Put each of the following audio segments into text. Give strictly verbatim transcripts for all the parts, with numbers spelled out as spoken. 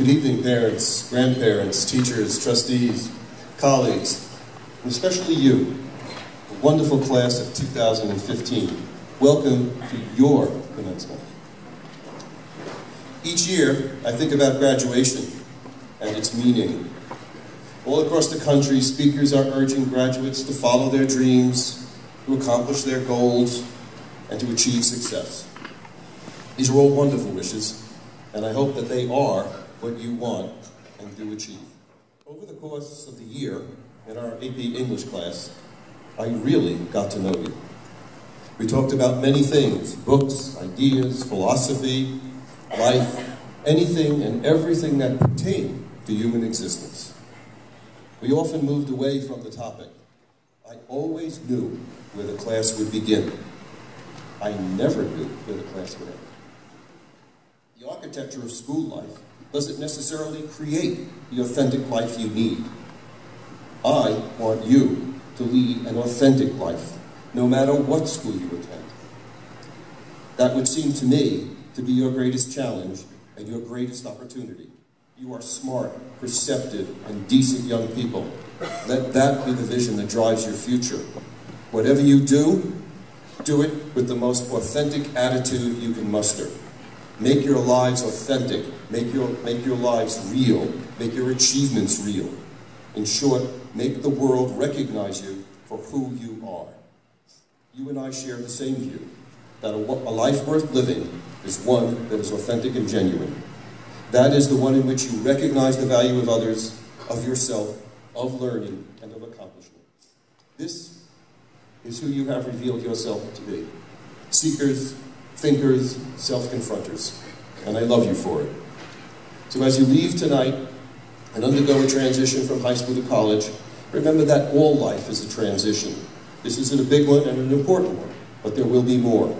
Good evening, parents, grandparents, teachers, trustees, colleagues, and especially you, the wonderful class of two thousand fifteen. Welcome to your commencement. Each year, I think about graduation and its meaning. All across the country, speakers are urging graduates to follow their dreams, to accomplish their goals, and to achieve success. These are all wonderful wishes, and I hope that they are what you want and do achieve. Over the course of the year, in our A P English class, I really got to know you. We talked about many things: books, ideas, philosophy, life, anything and everything that pertained to human existence. We often moved away from the topic. I always knew where the class would begin. I never knew where the class would end. The architecture of school life doesn't necessarily create the authentic life you need. I want you to lead an authentic life, no matter what school you attend. That would seem to me to be your greatest challenge and your greatest opportunity. You are smart, perceptive, and decent young people. Let that be the vision that drives your future. Whatever you do, do it with the most authentic attitude you can muster. Make your lives authentic. Make your, make your lives real. Make your achievements real. In short, make the world recognize you for who you are. You and I share the same view, that a, a life worth living is one that is authentic and genuine. That is the one in which you recognize the value of others, of yourself, of learning, and of accomplishment. This is who you have revealed yourself to be. Seekers, thinkers, self-confronters. And I love you for it. So as you leave tonight and undergo a transition from high school to college, remember that all life is a transition. This isn't a big one and an important one, but there will be more.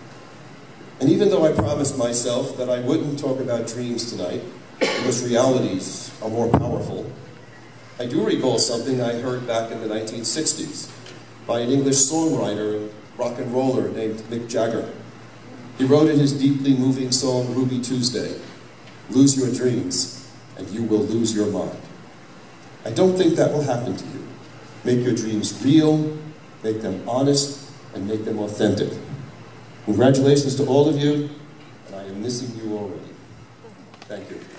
And even though I promised myself that I wouldn't talk about dreams tonight, because realities are more powerful, I do recall something I heard back in the nineteen sixties by an English songwriter and rock and roller named Mick Jagger. He wrote in his deeply moving song, Ruby Tuesday, "Lose your dreams, and you will lose your mind." I don't think that will happen to you. Make your dreams real, make them honest, and make them authentic. Congratulations to all of you, and I am missing you already. Thank you.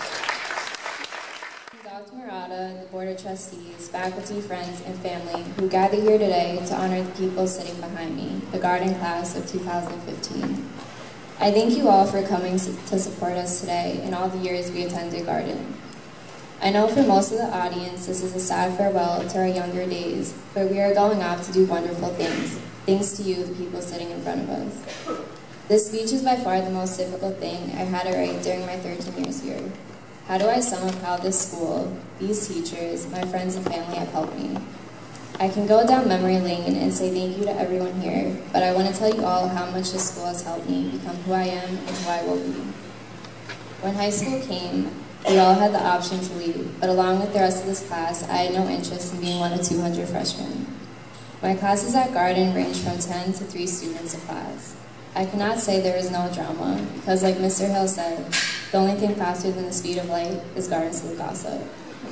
Doctor Murata, the Board of Trustees, faculty, friends, and family who gather here today to honor the people sitting behind me, the Garden Class of two thousand fifteen. I thank you all for coming to support us today and all the years we attended Garden. I know for most of the audience this is a sad farewell to our younger days, but we are going off to do wonderful things, thanks to you, the people sitting in front of us. This speech is by far the most difficult thing I had to write during my thirteen years here. How do I sum up how this school, these teachers, my friends and family have helped me? I can go down memory lane and say thank you to everyone here, but I want to tell you all how much this school has helped me become who I am and who I will be. When high school came, we all had the option to leave, but along with the rest of this class, I had no interest in being one of two hundred freshmen. My classes at Garden ranged from ten to three students a class. I cannot say there is no drama, because like Mister Hill said, the only thing faster than the speed of light is garden school gossip.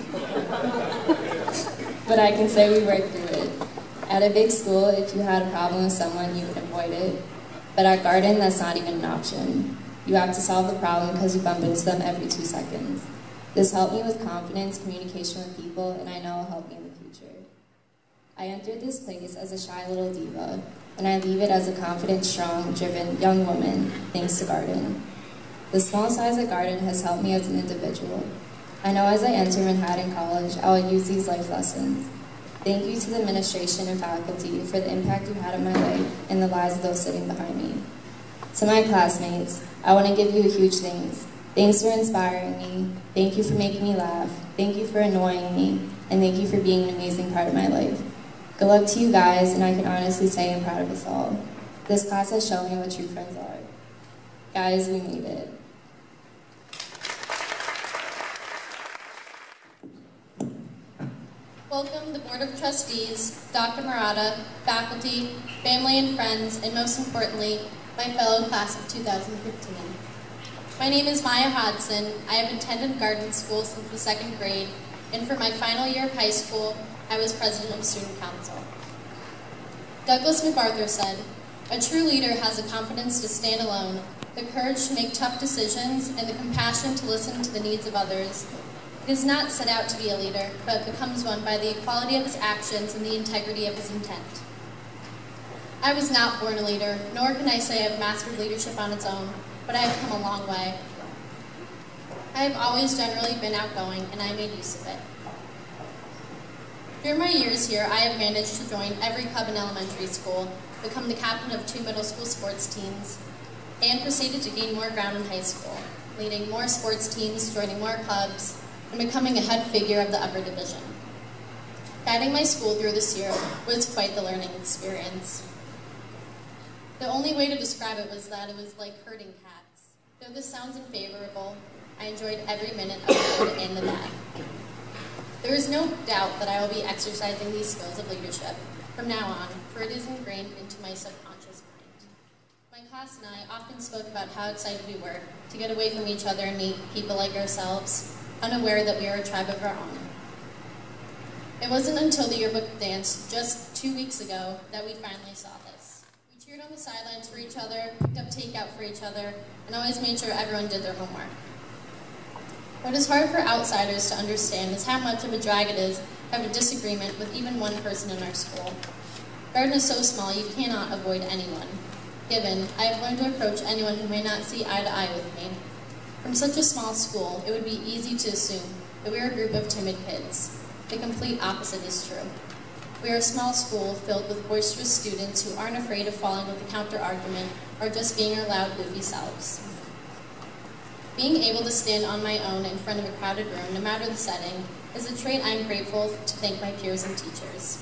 But I can say we worked through it. At a big school, if you had a problem with someone, you would avoid it. But at Garden, that's not even an option. You have to solve the problem because you bump into them every two seconds. This helped me with confidence, communication with people, and I know it will help me in the future. I entered this place as a shy little diva, and I leave it as a confident, strong, driven young woman, thanks to Garden. The small size of Garden has helped me as an individual. I know as I enter Manhattan College, I will use these life lessons. Thank you to the administration and faculty for the impact you had on my life and the lives of those sitting behind me. To my classmates, I want to give you a huge thanks. Thanks for inspiring me. Thank you for making me laugh. Thank you for annoying me. And thank you for being an amazing part of my life. Good luck to you guys, and I can honestly say I'm proud of us all. This class has shown me what true friends are. Guys, we made it. Welcome the Board of Trustees, Doctor Murata, faculty, family and friends, and most importantly, my fellow class of two thousand fifteen. My name is Maya Hodson. I have attended Garden School since the second grade, and for my final year of high school, I was president of student council. Douglas MacArthur said, "A true leader has the confidence to stand alone, the courage to make tough decisions, and the compassion to listen to the needs of others. He does not set out to be a leader, but becomes one by the equality of his actions and the integrity of his intent." I was not born a leader, nor can I say I've mastered leadership on its own, but I have come a long way. I have always generally been outgoing, and I made use of it. During my years here, I have managed to join every club in elementary school, become the captain of two middle school sports teams, and proceeded to gain more ground in high school, leading more sports teams, joining more clubs, and becoming a head figure of the upper division. Guiding my school through this year was quite the learning experience. The only way to describe it was that it was like herding cats. Though this sounds unfavorable, I enjoyed every minute of the good and the bad. There is no doubt that I will be exercising these skills of leadership from now on, for it is ingrained into my subconscious mind. My class and I often spoke about how excited we were to get away from each other and meet people like ourselves, unaware that we are a tribe of our own. It wasn't until the yearbook dance just two weeks ago that we finally saw this. We cheered on the sidelines for each other, picked up takeout for each other, and always made sure everyone did their homework. What is hard for outsiders to understand is how much of a drag it is to have a disagreement with even one person in our school. Garden is so small you cannot avoid anyone. Given, I have learned to approach anyone who may not see eye to eye with me. From such a small school, it would be easy to assume that we are a group of timid kids. The complete opposite is true. We are a small school filled with boisterous students who aren't afraid of falling with a counter-argument or just being our loud, goofy selves. Being able to stand on my own in front of a crowded room, no matter the setting, is a trait I am grateful to thank my peers and teachers.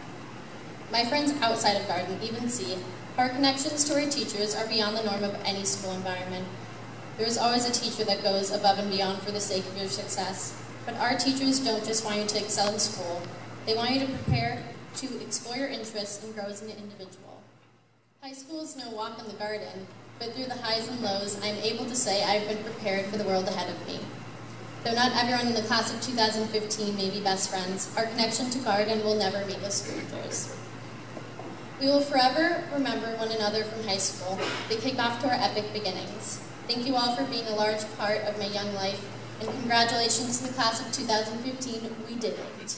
My friends outside of Garden even see our connections to our teachers are beyond the norm of any school environment. There is always a teacher that goes above and beyond for the sake of your success, but our teachers don't just want you to excel in school, they want you to prepare to explore your interests and grow as an individual. High school is no walk in the garden, but through the highs and lows, I am able to say I have been prepared for the world ahead of me. Though not everyone in the class of two thousand fifteen may be best friends, our connection to Garden will never make us strangers. We will forever remember one another from high school, the kickoff to our epic beginnings. Thank you all for being a large part of my young life, and congratulations to the class of two thousand fifteen, we did it.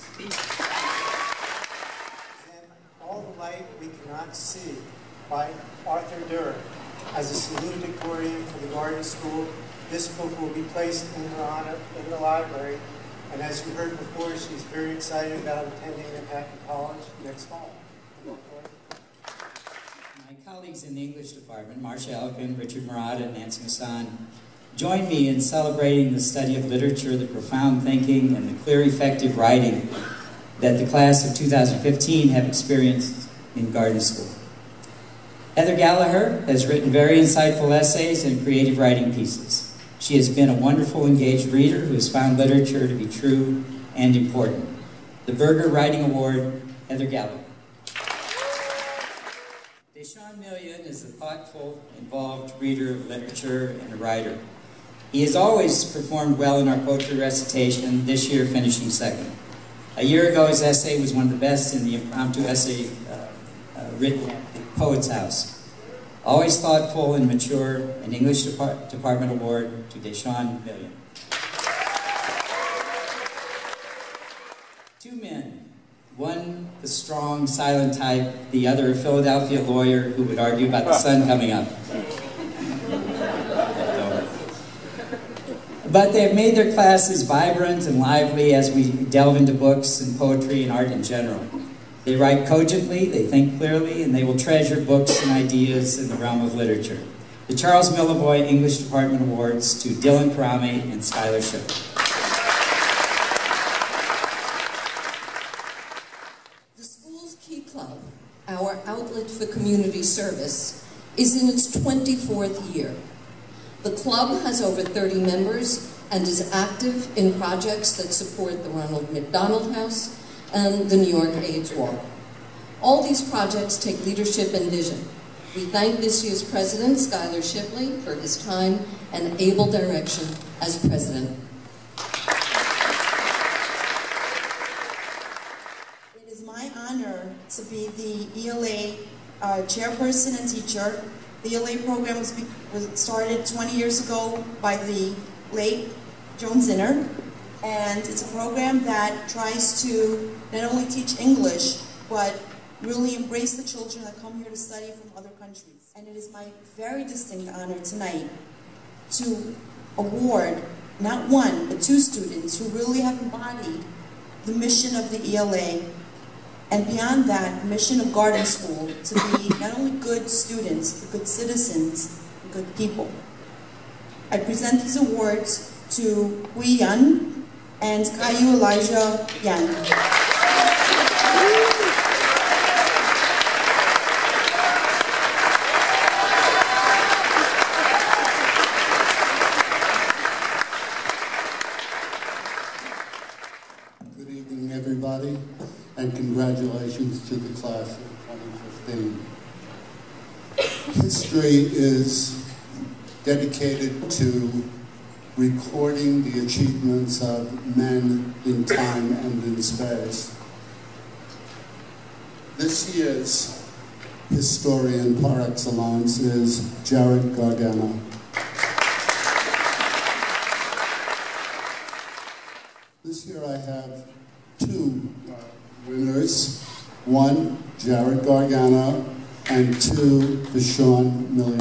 All the Light We Cannot See by Arthur Durr. As a salutatorian for the Garden School, this book will be placed in her honor in the library, and as you heard before, she's very excited about attending Manhattan College next fall. My colleagues in the English department, Marcia Elkin, Richard Murata, and Nancy Hassan, join me in celebrating the study of literature, the profound thinking, and the clear, effective writing that the class of two thousand fifteen have experienced in Garden School. Heather Gallagher has written very insightful essays and creative writing pieces. She has been a wonderful, engaged reader who has found literature to be true and important. The Berger Writing Award, Heather Gallagher. Deshaun Million is a thoughtful, involved reader of literature and a writer. He has always performed well in our poetry recitation, this year finishing second. A year ago, his essay was one of the best in the impromptu essay uh, uh, written at the Poets House. Always thoughtful and mature, an English Depart Department Award to Deshaun Million. Two men, one the strong, silent type, the other a Philadelphia lawyer who would argue about the sun coming up. But they have made their classes vibrant and lively as we delve into books and poetry and art in general. They write cogently, they think clearly, and they will treasure books and ideas in the realm of literature. The Charles Millivoy English Department Awards to Dylan Karame and Skylar Shipp. The school's Key Club, our outlet for community service, is in its twenty-fourth year. The club has over thirty members and is active in projects that support the Ronald McDonald House and the New York AIDS Walk. All these projects take leadership and vision. We thank this year's president, Skylar Shipley, for his time and able direction as president. It is my honor to be the E L A uh, chairperson and teacher. The E L A program was, was started twenty years ago by the late Joan Zinner, and it's a program that tries to not only teach English, but really embrace the children that come here to study from other countries. And it is my very distinct honor tonight to award not one, but two students who really have embodied the mission of the E L A, and beyond that, the mission of Garden School, to be not only good students, but good citizens, and good people. I present these awards to Hui Yan and Caillou Elijah Yan. Everybody, and congratulations to the class of twenty fifteen. History is dedicated to recording the achievements of men in time and in space. This year's historian par excellence is Jared Gargano. This year I have two uh, winners, one, Jared Gargano, and two, Deshaun Million.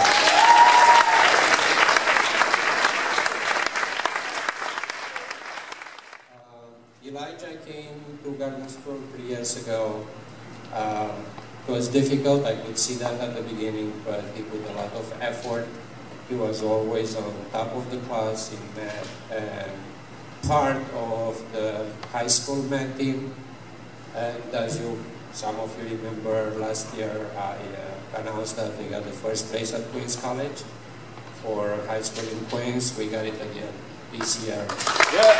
Uh, Elijah came to Garden School three years ago. Uh, it was difficult, I could see that at the beginning, but he put a lot of effort. He was always on top of the class in math and part of the high school math team, and as you, some of you remember, last year I uh, announced that we got the first place at Queens College for high school in Queens. We got it again this year. Yeah.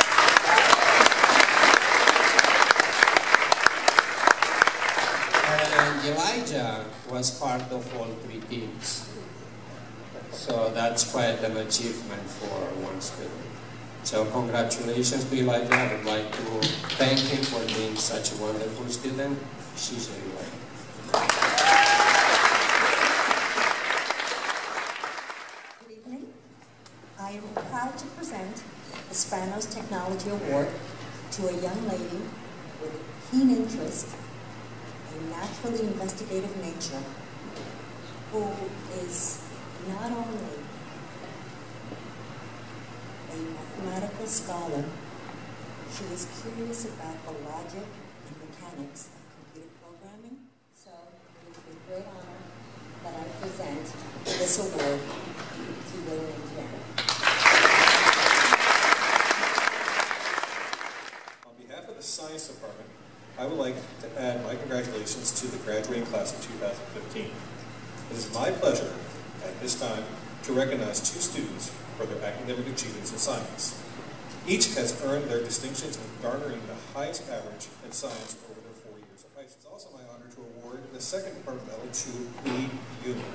And Elijah was part of all three teams, so that's quite an achievement for one student. So congratulations to Elijah. I would like to thank him for being such a wonderful student. She's very well. Good evening. I am proud to present the Spanos Technology Award to a young lady with keen interest in naturally investigative nature, who is not only a mathematical scholar, she is curious about the logic and mechanics of computer programming. So it is with great honor that I present this award to Lillian Jen. On behalf of the Science Department, I would like to add my congratulations to the graduating class of two thousand fifteen. It is my pleasure at this time to recognize two students for their academic achievements in science. Each has earned their distinctions in garnering the highest average in science over their four years of high school. It's also my honor to award the second departmental to Lee Union.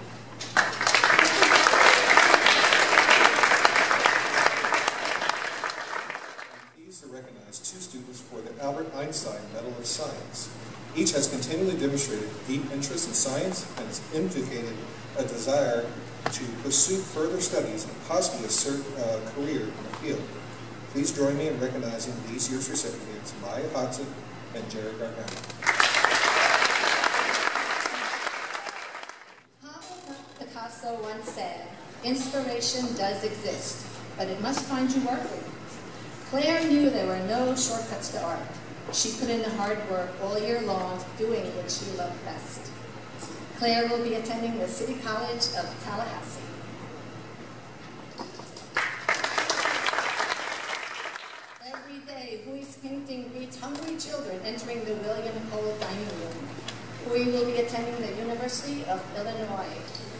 I'm pleased to recognize two students for the Albert Einstein Medal of Science. Each has continually demonstrated deep interest in science and has indicated a desire to pursue further studies and possibly a cert, uh, career in the field. Please join me in recognizing these year's recipients, Maya Hodson and Jared Gargano. Pablo Picasso once said, "Inspiration does exist, but it must find you working." Claire knew there were no shortcuts to art. She put in the hard work all year long, doing what she loved best. Claire will be attending the City College of Tallahassee. Every day, Hui's painting greets hungry children entering the William Cole Dining Room. Hui will be attending the University of Illinois.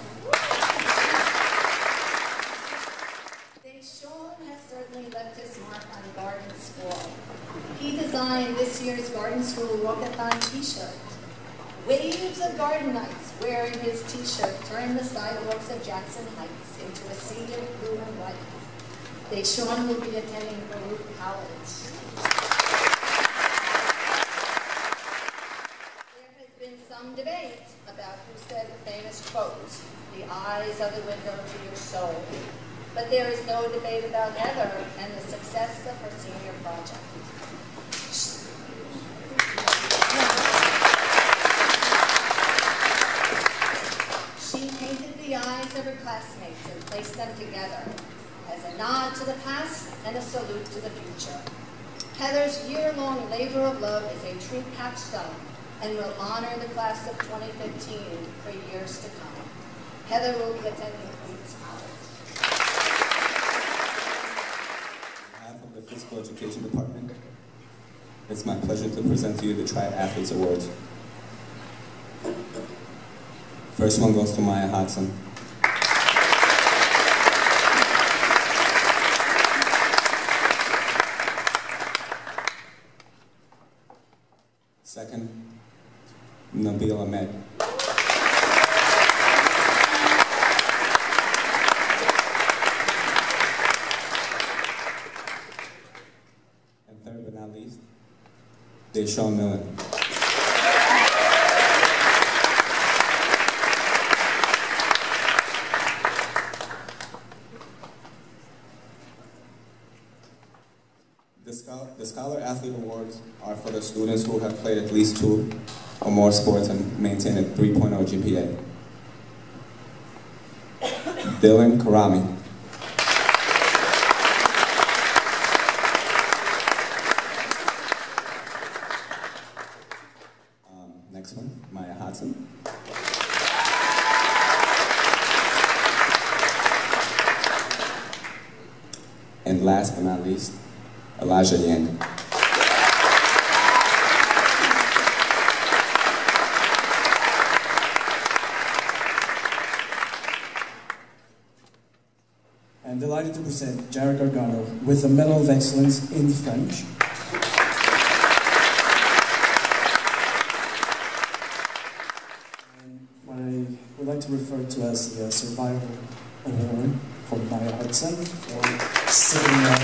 Deshaun has certainly left his mark on Garden School. He designed this year's Garden School Walkathon t-shirt. Waves of Garden Nights wearing his t-shirt, turned the sidewalks of Jackson Heights into a sea of blue and white. Deshaun will be attending Baruch College. There has been some debate about who said the famous quote, "The eyes are the window to your soul." But there is no debate about Heather and the success of her senior project. She painted the eyes of her classmates and placed them together as a nod to the past and a salute to the future. Heather's year-long labor of love is a true capstone and will honor the class of twenty fifteen for years to come. Heather will be attending Queens College. On behalf of the Physical Education Department, it's my pleasure to present to you the Tri-Athletes Awards. First one goes to Maya Hodson. Second, Nabil Ahmed. And third but not least, Deshaun Miller. The Scholar, the Scholar Athlete Awards are for the students who have played at least two or more sports and maintain a three point oh G P A. Dylan Karami. Um, next one, Maya Hodson. And last but not least, Elijah Yang. I'm delighted to present Jared Gargano with the Medal of Excellence in French. And what I would like to refer to as the Survival Award for Maya Hudson for sitting out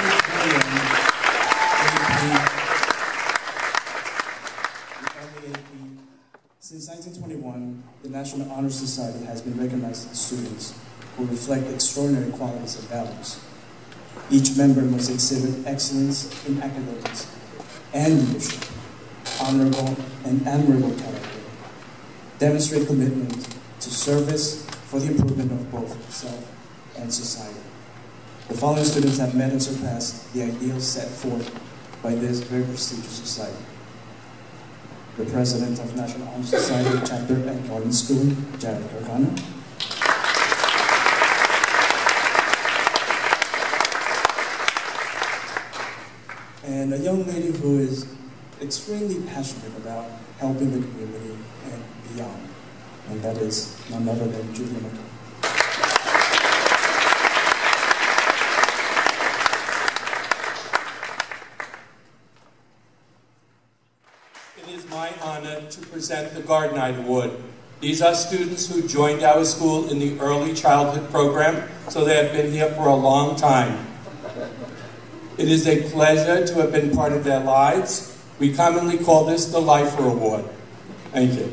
Since nineteen twenty-one, the National Honor Society has been recognizing students who reflect extraordinary qualities and values. Each member must exhibit excellence in academics and leadership, honorable and admirable character, demonstrate commitment to service for the improvement of both self and society. The following students have met and surpassed the ideals set forth by this very prestigious society. The President of National Honor Society Chapter at Garden School, Jared Gargano. And a young lady who is extremely passionate about helping the community and beyond. And that is none other than Julia McCall. It is my honor to present the Garden Night Award. These are students who joined our school in the early childhood program, so they have been here for a long time. It is a pleasure to have been part of their lives. We commonly call this the Lifer Award. Thank you.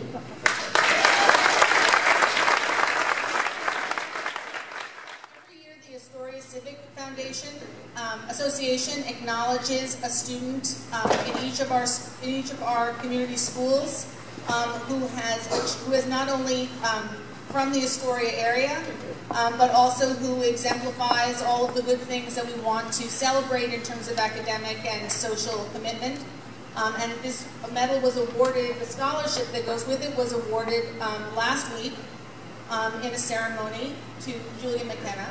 Every year, the Astoria Civic Foundation um, Association acknowledges a student um, in each of our in each of our community schools um, who has who is not only um, from the Astoria area, um, but also who exemplifies all of the good things that we want to celebrate in terms of academic and social commitment. Um, and this medal was awarded, the scholarship that goes with it was awarded um, last week um, in a ceremony to Julia McKenna.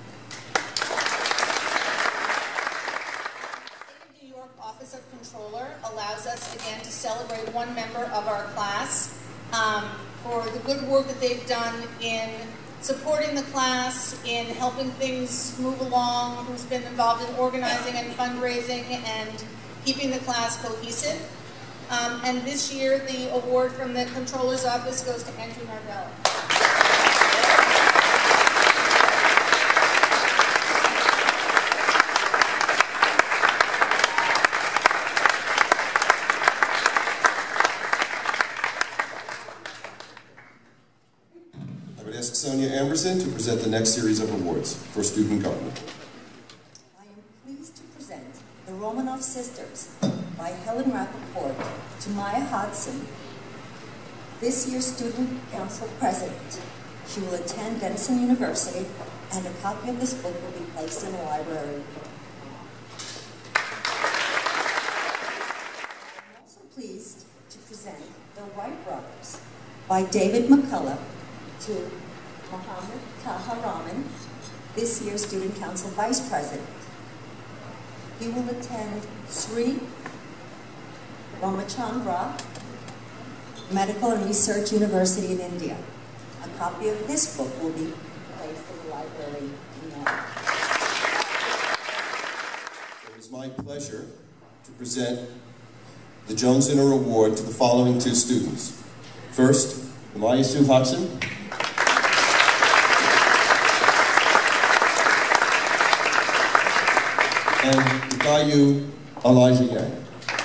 The New York Office of Controller allows us again to celebrate one member of our class um, for the good work that they've done in supporting the class, in helping things move along, who's been involved in organizing and fundraising and keeping the class cohesive. Um, and this year, the award from the Controller's Office goes to Andrew Nardella. I would ask Sonia Amberson to present the next series of awards for student government. I am pleased to present the Romanov Sisters by Helen Rappaport to Maya Hodson, this year's Student Council President. She will attend Denison University, and a copy of this book will be placed in the library. I'm also pleased to present The Wright Brothers by David McCullough to Mohammed Taha Rahman, this year's Student Council Vice President. He will attend Sri Ramachandra Medical and Research University in India. A copy of this book will be placed in the library now. It is my pleasure to present the Jones Inner Award to the following two students. First, Maya Sue Hodson. And Gayu Elijah Yang.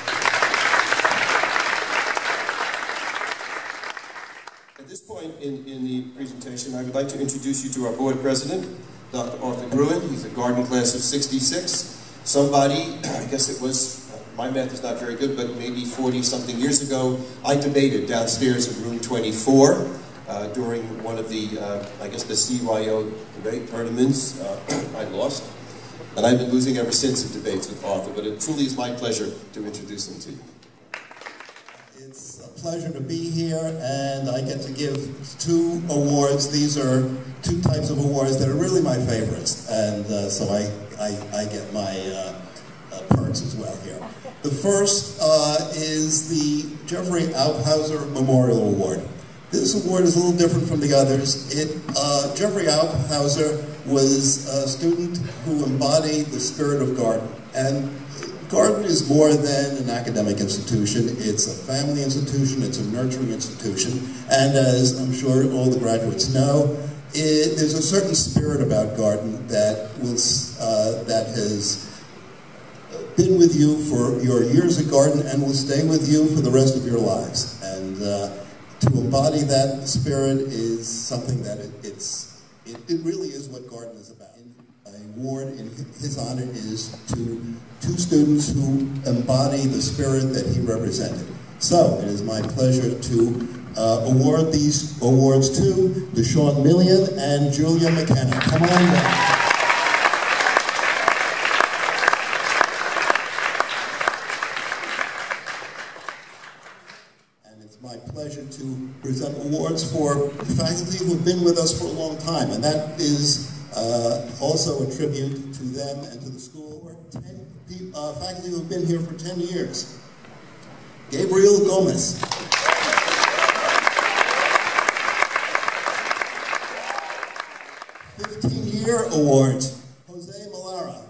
At this point in, in the presentation, I would like to introduce you to our board president, Doctor Arthur Gruen. He's a Garden class of sixty-six. Somebody, I guess it was, my math is not very good, but maybe forty something years ago, I debated downstairs in room twenty-four uh, during one of the, uh, I guess the C Y O debate tournaments. Uh, I lost. And I've been losing ever since in debates with Arthur, but it truly is my pleasure to introduce him to you. It's a pleasure to be here, and I get to give two awards. These are two types of awards that are really my favorites, and uh, so I, I, I get my uh, uh, perks as well here. The first uh, is the Jeffrey Aufhauser Memorial Award. This award is a little different from the others. It, uh, Jeffrey Aufhauser was a student who embodied the spirit of Garden. And Garden is more than an academic institution. It's a family institution, it's a nurturing institution, and as I'm sure all the graduates know, it, there's a certain spirit about Garden that, will, uh, that has been with you for your years at Garden and will stay with you for the rest of your lives. And uh, to embody that spirit is something that it, it's It, it really is what Garden is about. An award in his honor is to two students who embody the spirit that he represented. So, it is my pleasure to uh, award these awards to Deshaun Millian and Julia McKenna. Come on down. My pleasure to present awards for faculty who have been with us for a long time, and that is uh, also a tribute to them and to the school. ten uh, faculty who have been here for ten years. Gabriel Gomez. fifteen year awards. Jose Malara.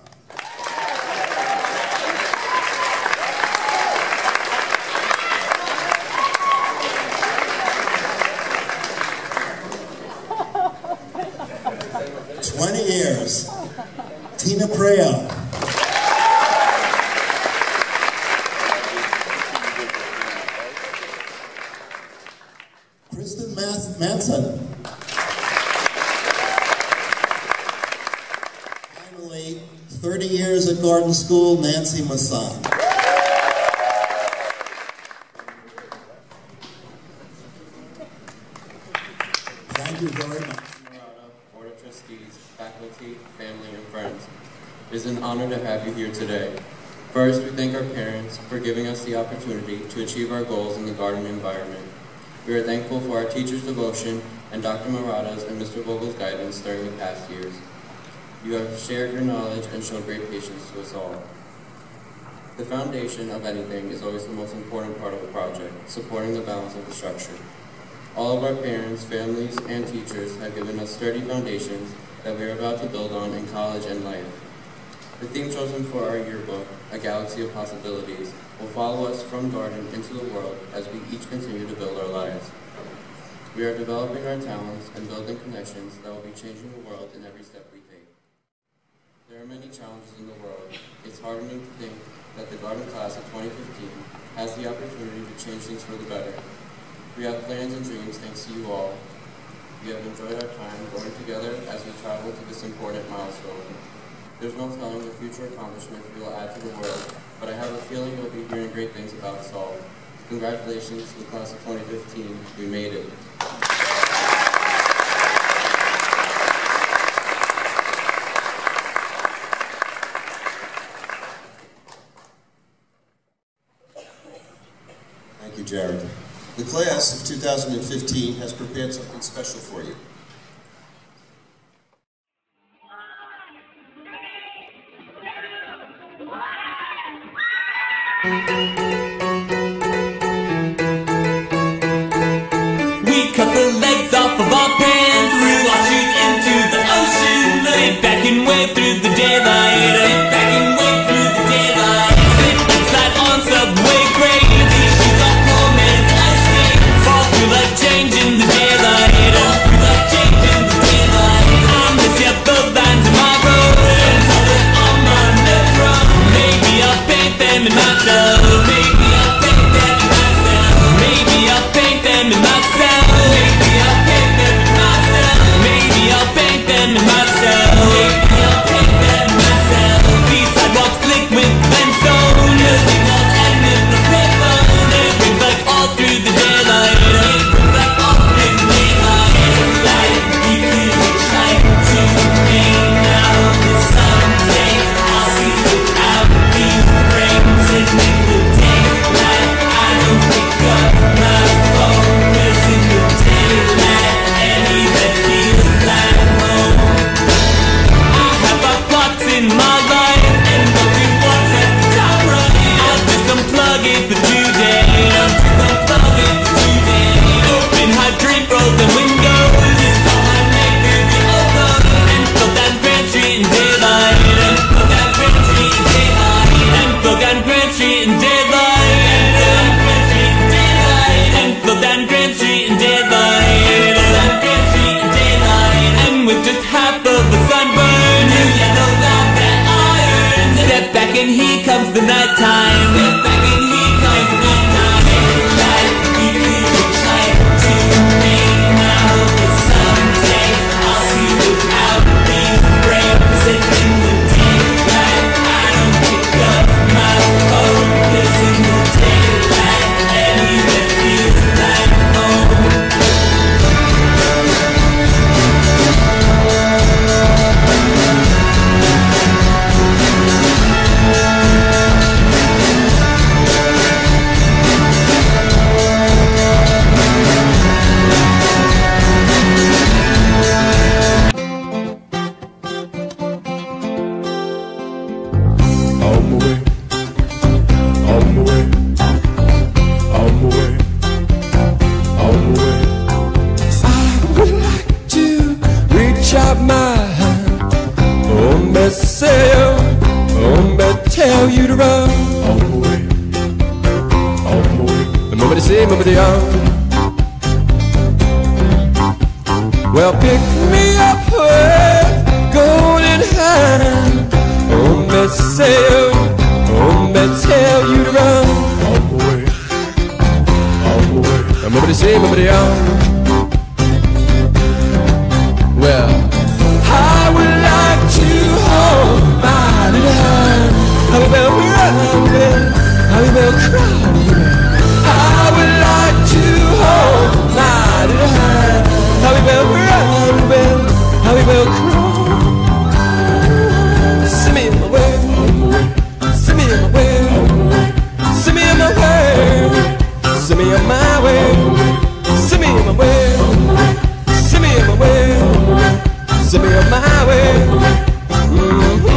twenty years. Tina Preo. Kristen Mas Manson. Finally, thirty years at Garden School, Nancy Masson. Thank you very much. Board of Trustees, faculty, family, and friends. It is an honor to have you here today. First, we thank our parents for giving us the opportunity to achieve our goals in the Garden environment. We are thankful for our teachers' devotion and Doctor Murata's and Mister Vogel's guidance during the past years. You have shared your knowledge and shown great patience to us all. The foundation of anything is always the most important part of the project, supporting the balance of the structure. All of our parents, families, and teachers have given us sturdy foundations that we are about to build on in college and life. The theme chosen for our yearbook, A Galaxy of Possibilities, will follow us from garden into the world as we each continue to build our lives. We are developing our talents and building connections that will be changing the world in every step we take. There are many challenges in the world. It's heartening to think that the Garden Class of twenty fifteen has the opportunity to change things for the better. We have plans and dreams thanks to you all. We have enjoyed our time growing together as we travel to this important milestone. There's no telling the future accomplishments we will add to the world, but I have a feeling you'll be hearing great things about us all. Congratulations to the class of twenty fifteen. We made it. Thank you, Jared. The class of two thousand fifteen has prepared something special for you. We cut the legs off of our pants, threw our shoes into the ocean, sit back and wave through the daylight, sit back and wave through the daylight, sit and slide on subway grades, these shoes are poor man's ice skates, fall through like change in the daylight, fall through like change in the daylight. I miss your both lines in my road, and so that on my metro, maybe I'll paint them in myself, maybe I'll paint them in myself, maybe I'll paint them in myself. Maybe I'll paint them in myself. Maybe I'll paint them in myself. Maybe I'll paint them in myself. These sidewalks slick with flintstone, building walls and with no payphone. It rings like all through the daylight. It rings like all through the daylight. Like you could try to me now, but someday I'll see without these rings and in the daylight. I don't pick up my phone. In the daylight, any that feels like home. I have our plots in my life, and nothing wants at the top right. I'll just unplug it for today. I'll just unplug it for today. Open hydrant, roll the windows. It's all I make through the open. And float down Grand Street in daylight. And float down Grand Street in daylight. And float down Grand Street in daylight. And float down Grand Street in daylight. And with just half of a sunburn, new yellow love that iron. Step back and here comes the nighttime. Step back and here comes the nighttime. Like you could try to me now, but someday I'll see without these frames. And in the daylight, I don't pick up my phone, 'cause in the daylight, any that feels like home. Tell you to run all the way, all the way. Remember to say, remember the young. Well, pick me up with golden hand. Oh, me say, oh, me tell you to run all the way, all the way. Remember to say, remember the young. Well, I would like to hold my little hand. I will run, I will cry. I would like to hold my little hand. I will run, I will cry. Send me in my way, send me in my way, send me in my way, send me in my way, send me in my way, send me in my way, send me in my way. Mm-hmm.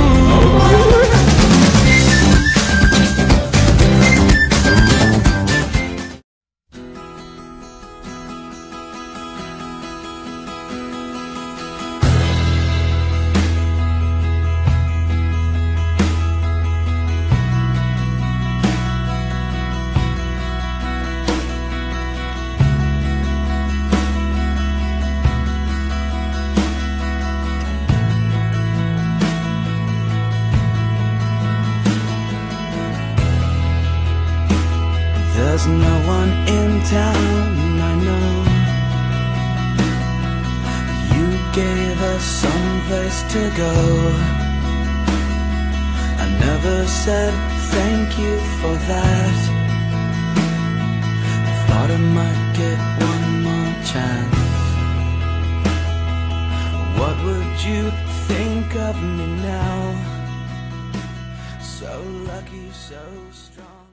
There's no one in town, I know. You gave us some place to go. I never said thank you for that. Thought I might get one more chance. What would you think of me now? So lucky, so strong.